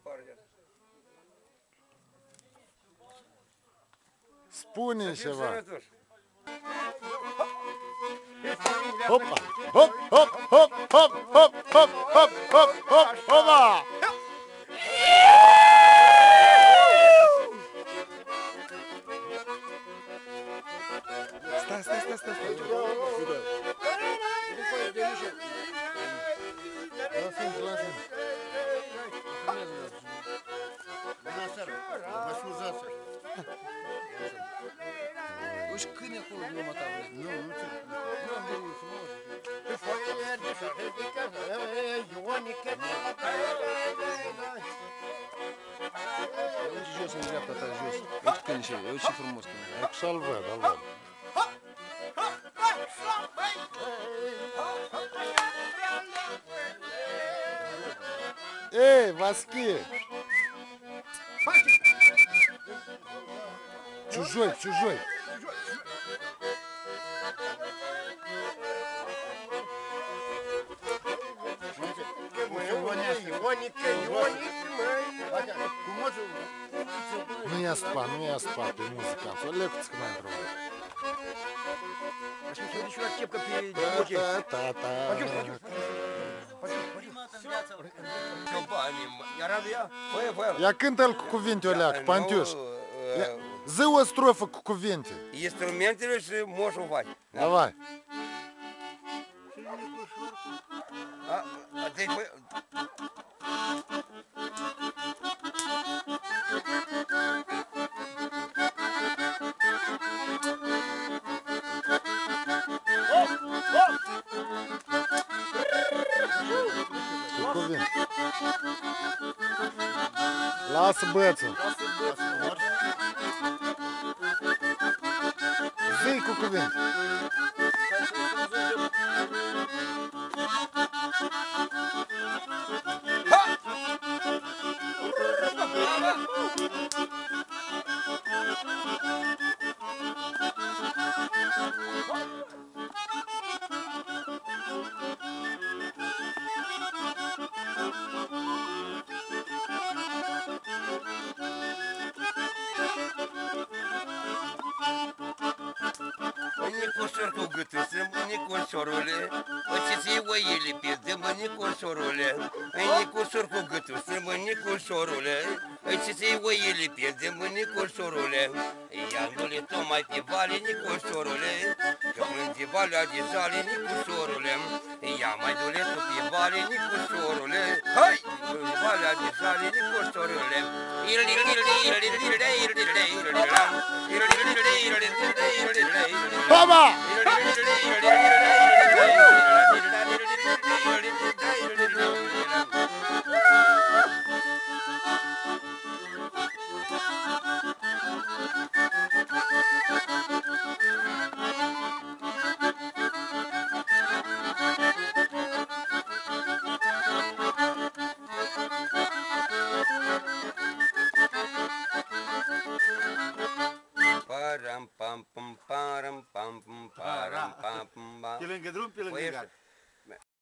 Spune ceva. Hopa! Hop, hop, hop, hop, hop, hop, hop, hop, hop, hopa! Stai. Lasă-mi. Bună seara, mă scuzați. Uși câine acolo de urmă ta, Nu țin. nu am venit frumos. Uite jos în dreapta ta, jos. Uite câine și uite ce frumos câine. E că și-al văd, al văd. Ei, Vasche! Чужой. Nu ia spa pe muzicantul. Lecuți că n-ai într-o. Ia cântă-l cu cuvinte, Oleac, Pantiuș. Zi o strofă cu cuvinte. Instrumentele și moșul vai. Давай. Cu cuvinte. Lasă bățul. Zi cu cuvinte. Nicușorul gâtusem, Nicușorule, ce-ți oile pierdem, Nicușorule. Nicușor cu gâtusem, Nicușorule, ce-ți oile pierdem, Nicușorule. Iandule tocmai pe vale, Nicușorule, că plânge valea de jale, Nicușorule. Ia mai dule tu pe vale, Nicușorule, hai! Valea de jale, Nicușorule. Baba! Pe lângă drum, pe lângă gard.